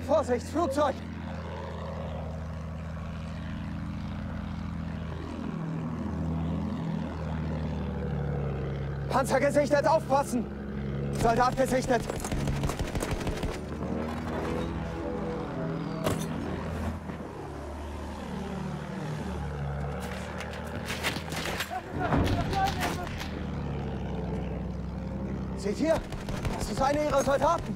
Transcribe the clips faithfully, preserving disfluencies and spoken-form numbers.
Vorsicht, Flugzeug! Panzer gesichtet, aufpassen! Soldat gesichtet! Seht ihr? Das ist einer ihrer Soldaten!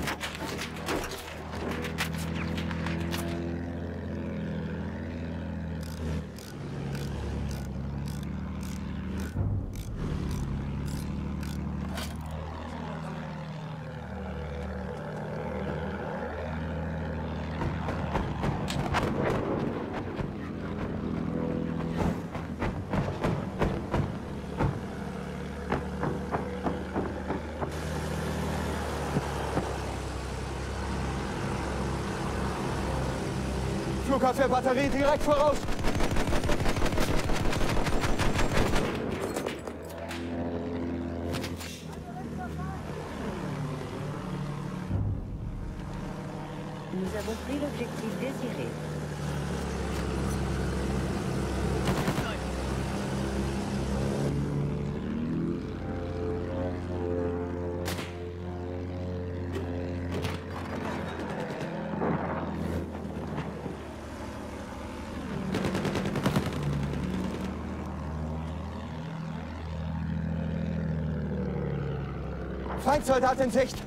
Flugabwehrbatterie direkt voraus! Nous avons pris l'objectif désiré. Feindsoldat in Sicht!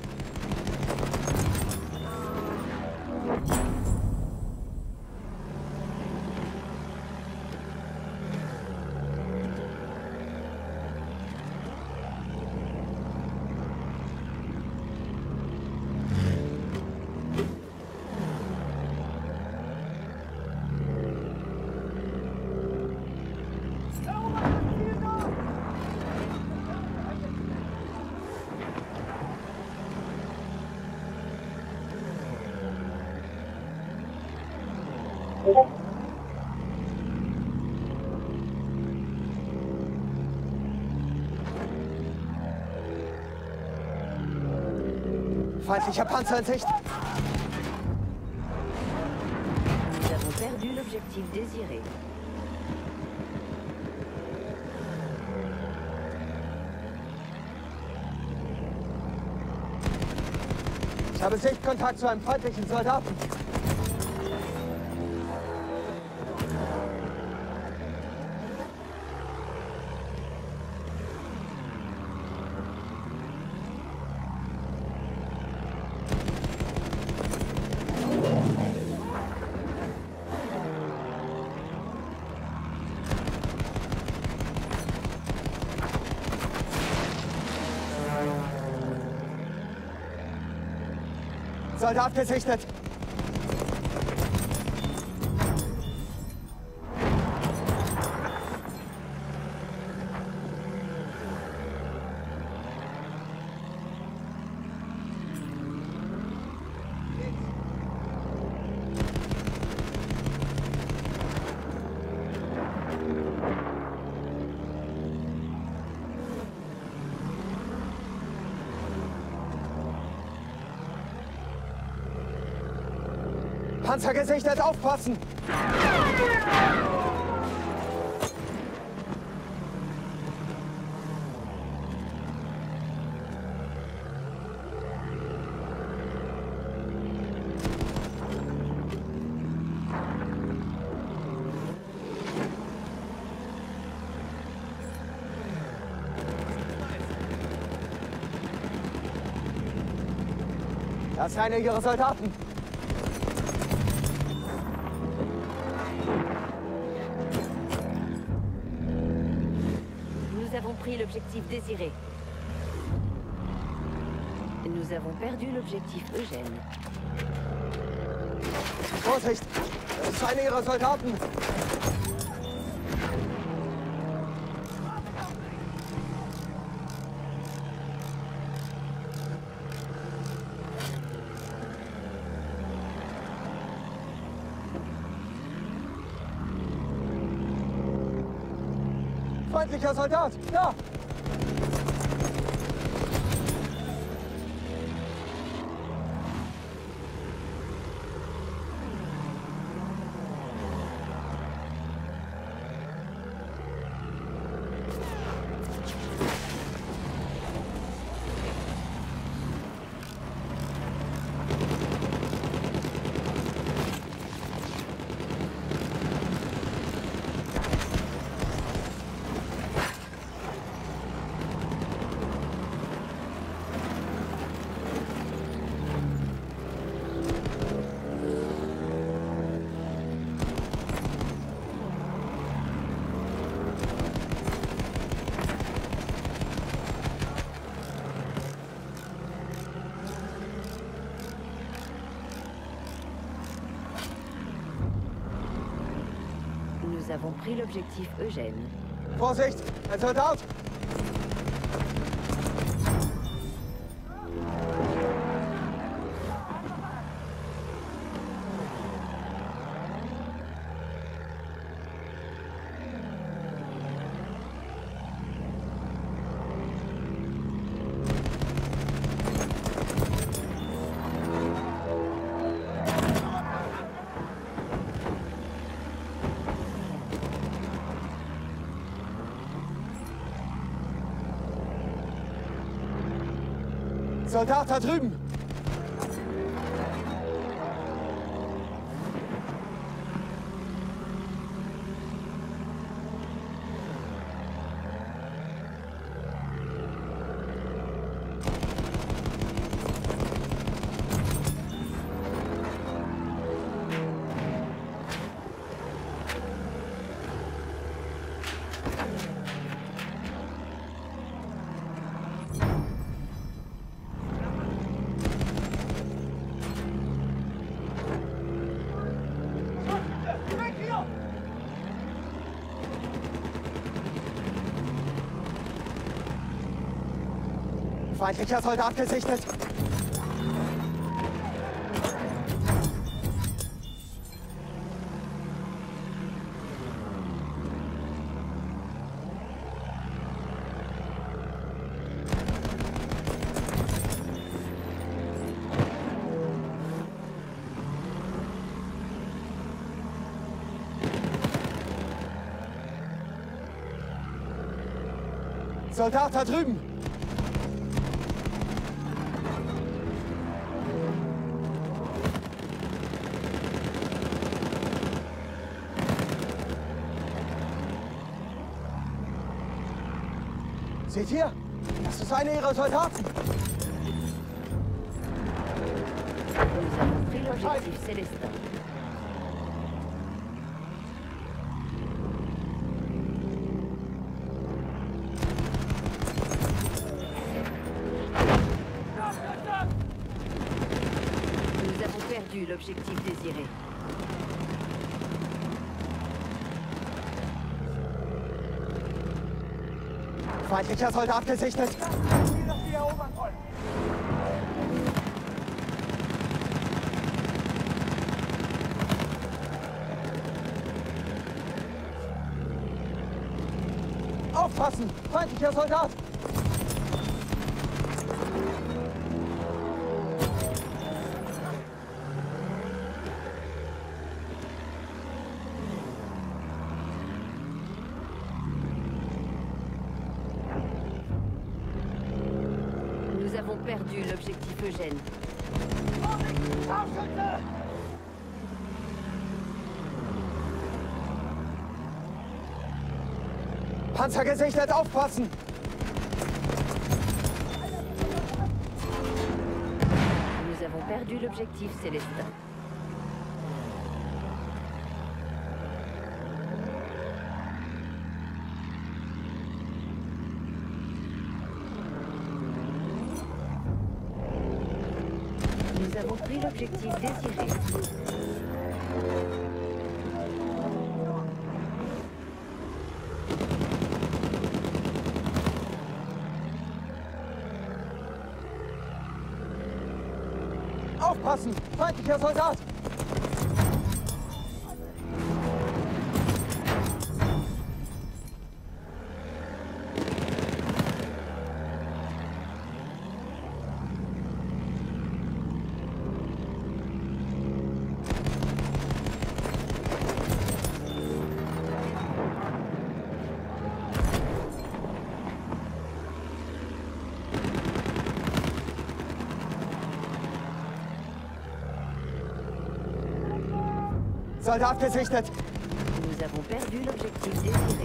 Feindlicher Panzer in Sicht! Nous avons perdu l'objectif désiré. Ich habe Sichtkontakt zu einem feindlichen Soldaten. Soldat gesichtet! Panzer gesichtet, aufpassen! Das ist einer ihrer Soldaten. Nous avons pris l'objectif désiré. Nous avons perdu l'objectif Eugène. Vorsicht! Das ist einer ihrer Soldaten! Feindlicher Soldat! Da! Nous avons pris l'objectif Eugène. Vorsicht! Ein Soldat! Soldat da drüben! Feindlicher Soldat gesichtet! Soldat da drüben! Seht ihr? Das ist einer ihrer Soldaten. Nous avons pris l'objectif Célestin. Nous avons perdu l'objectif désiré. Feindlicher Soldat gesichtet! Aufpassen! Feindlicher Soldat! Nous avons perdu l'objectif Eugène. Panzer gesichtet, aufpassen! Nous avons perdu l'objectif Célestin. Nous avons pris l'objectif désiré. Aufpassen! Feindlicher Soldat! Soldat gesichtet! Nous avons perdu l'objectif désiré.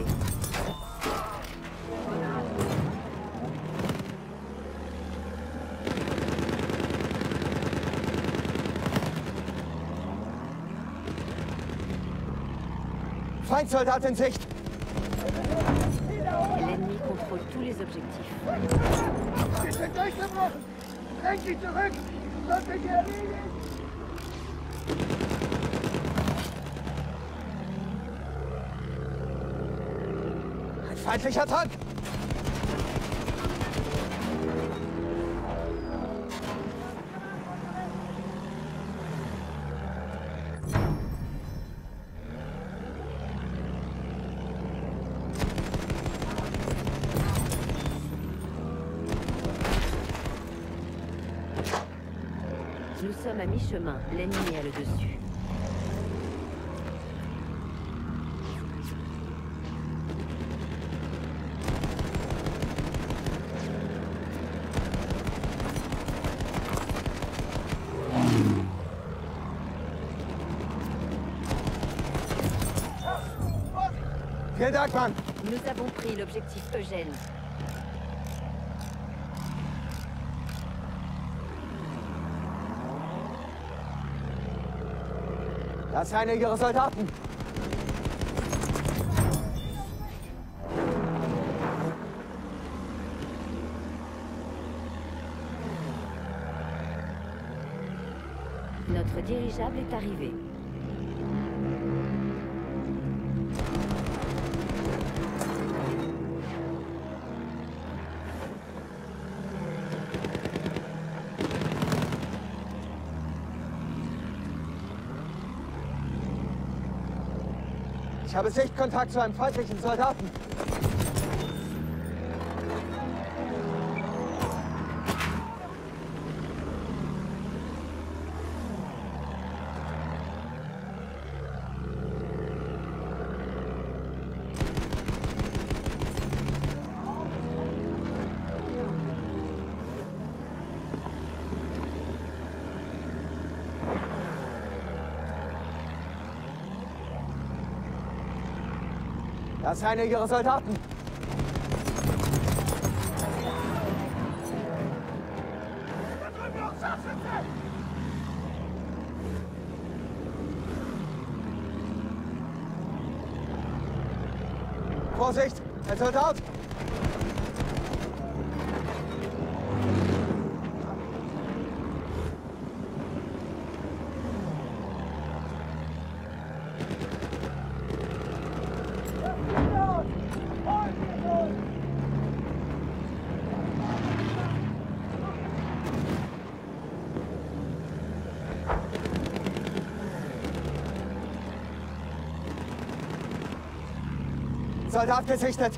Feindsoldat in Sicht! L'ennemi contrôle tous les objectifs. Wir sind durchgebrochen! Drängt sie zurück! Sonst sind wir erledigt! Feindlicher Tank! Nous sommes à mi-chemin. L'ennemi a le dessus. Vielen Dank, Mann! Nous avons pris l'objectif Eugène. Das ist einer ihrer Soldaten! Notre dirigeable est arrivé. Ich habe Sichtkontakt zu einem feindlichen Soldaten. Das ist einer ihrer Soldaten. Vorsicht, ein Soldat! Soldat gesichtet!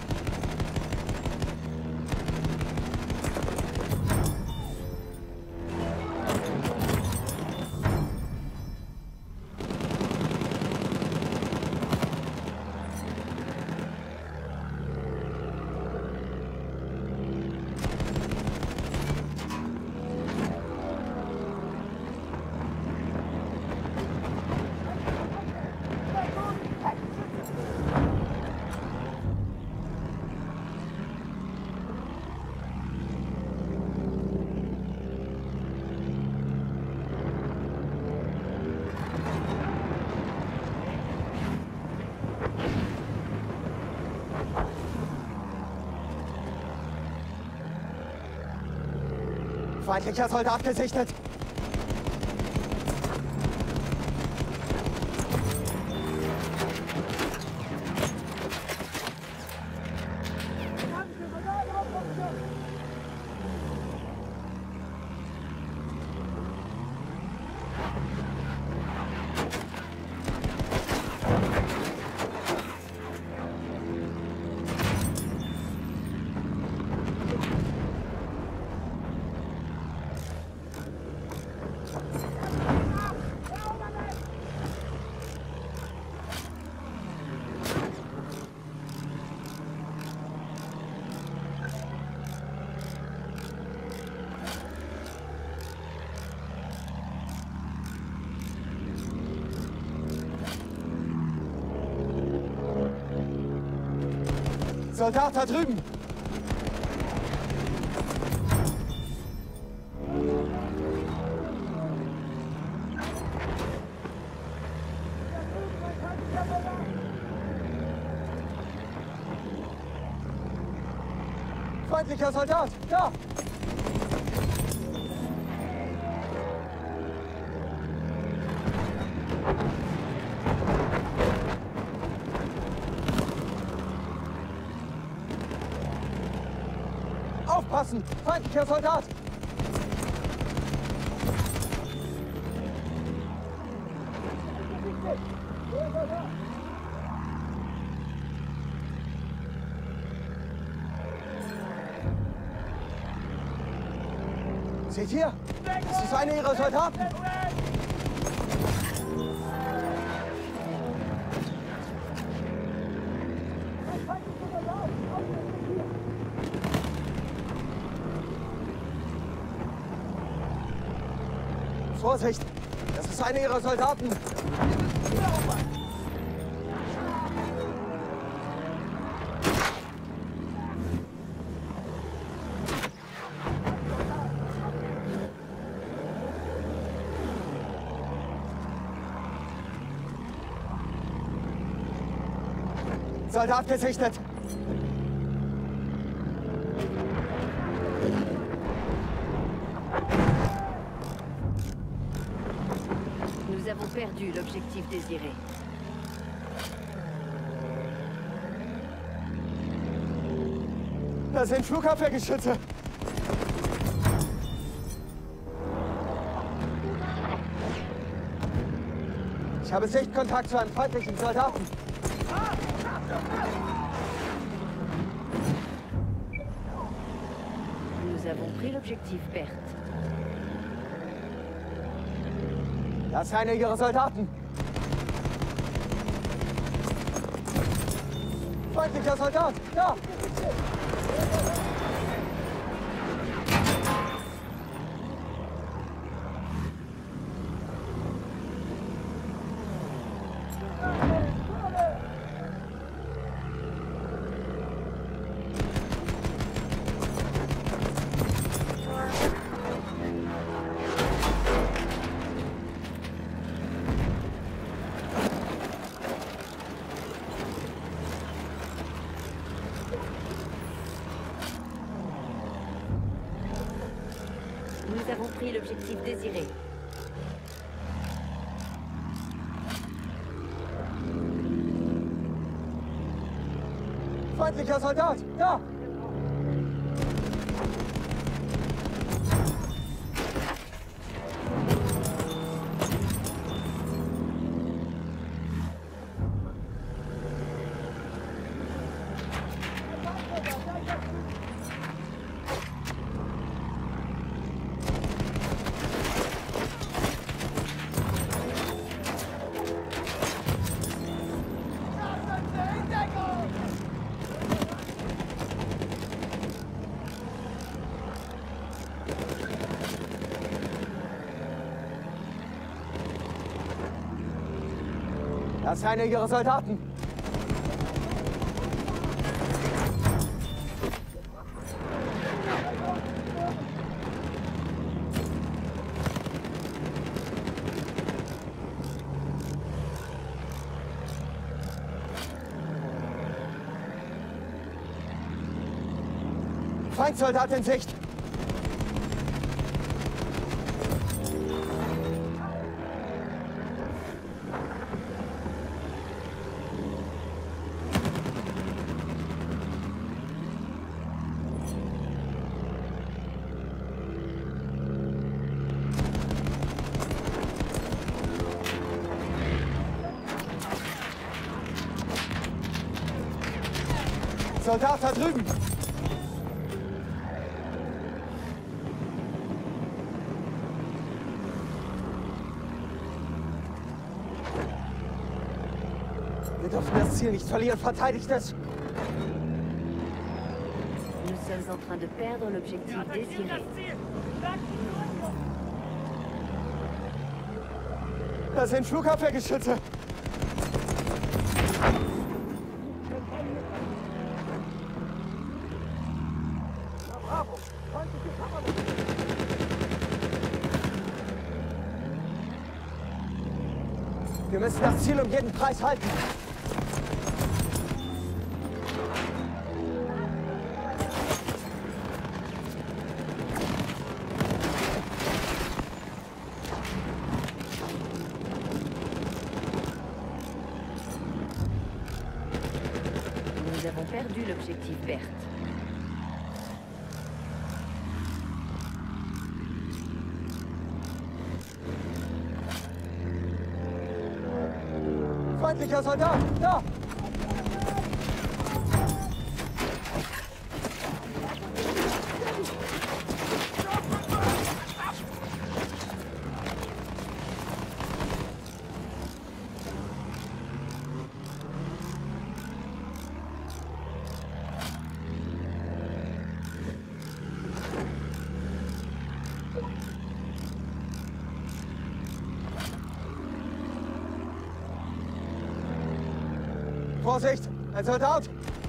Feindlicher Soldat gesichtet! Soldat da drüben! Feindlicher Soldat! Da! Außen! Feindlicher Soldat! Seht ihr? Das ist einer ihrer Soldaten! Vorsicht! Das ist einer ihrer Soldaten! Soldat gesichtet! Nous avons perdu l'objectif désiré. Da sind Flugabwehrgeschütze! Ich habe Sichtkontakt zu einem feindlichen Soldaten! Nous avons pris l'objectif Berthe. Das ist einer ihrer Soldaten! Feindlicher Soldat! Da! Nous avons pris l'objectif désiré. Feindlicher Soldat! Da! Das ist einer ihrer Soldaten! Feindsoldat in Sicht! Soldat da drüben! Wir dürfen das Ziel nicht verlieren. Verteidigt es! Nous sommes en train de perdre l'objectif désiré. Da sind Flugabwehrgeschütze! Wir müssen das Ziel um jeden Preis halten. Nous avons perdu l'objectif Berthe. Feindlicher Soldat! Da! Vorsicht! Ein Soldat!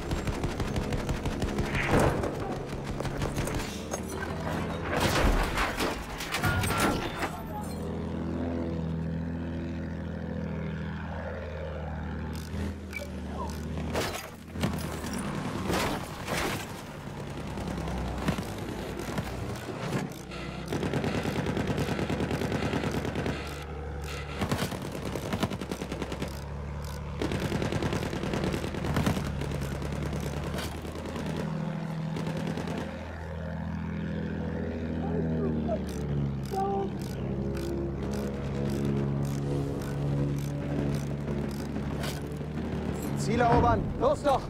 Ziel erobern! Los doch!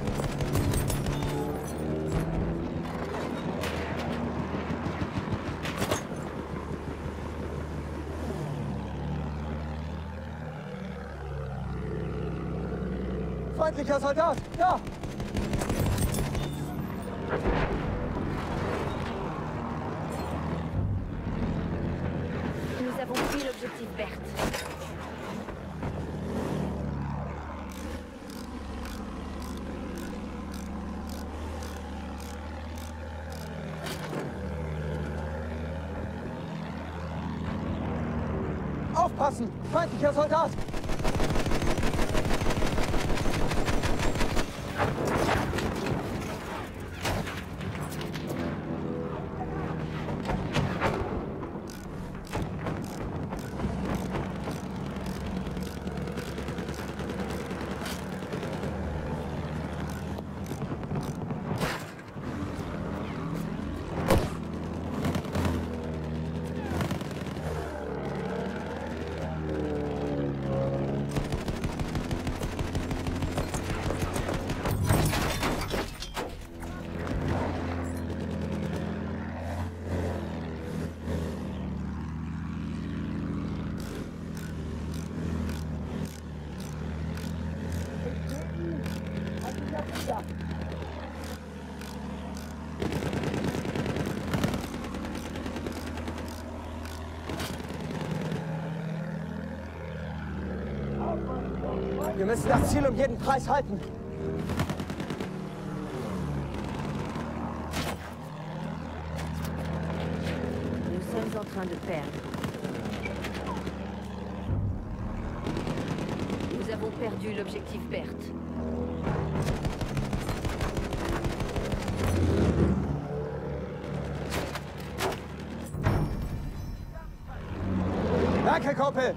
Feindlicher Soldat! Da! Nous avons pris l'objectif Berthe. Aufpassen! Feindlicher Soldat! Wir müssen das Ziel um jeden Preis halten. Nous sommes en train de perdre. Nous avons perdu l'objectif Berthe. Danke, Kumpel!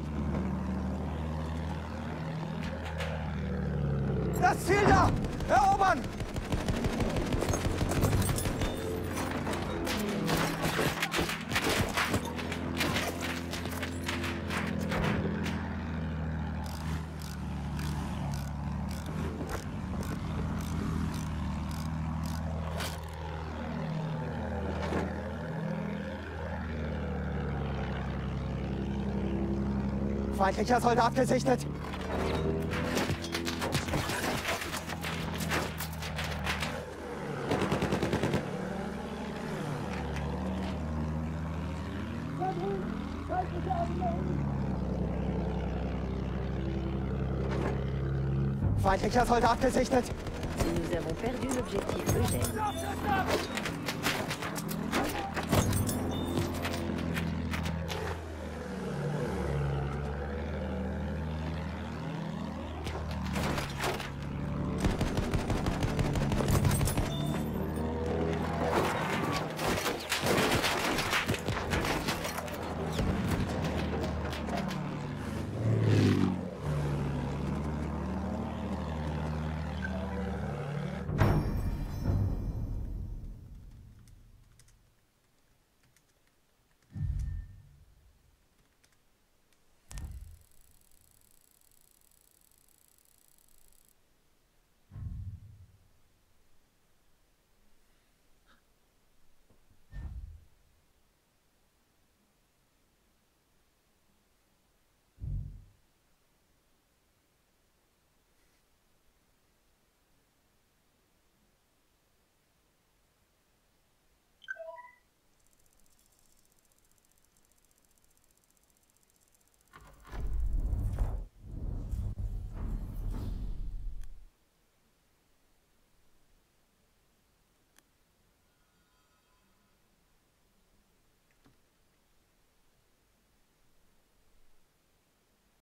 Das Ziel da! Erobern! Feindlicher Soldat gesichtet! Feindlicher Soldat gesichtet! Nous avons perdu l'objectif Eugène.